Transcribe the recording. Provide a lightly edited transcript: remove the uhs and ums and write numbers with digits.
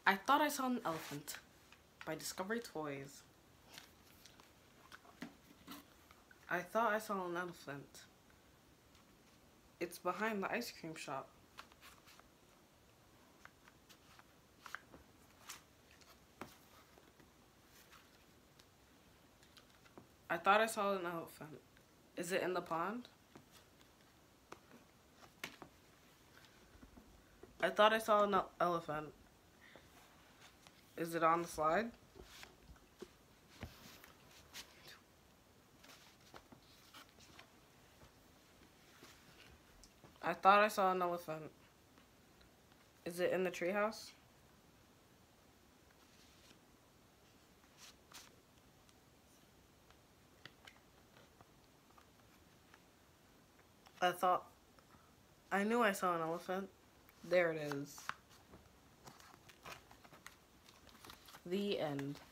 I thought I saw an elephant by Discovery Toys. I thought I saw an elephant. It's behind the ice cream shop. I thought I saw an elephant. Is it in the pond? I thought I saw an elephant. Is it on the slide? I thought I saw an elephant. Is it in the treehouse? I knew I saw an elephant. There it is. The end.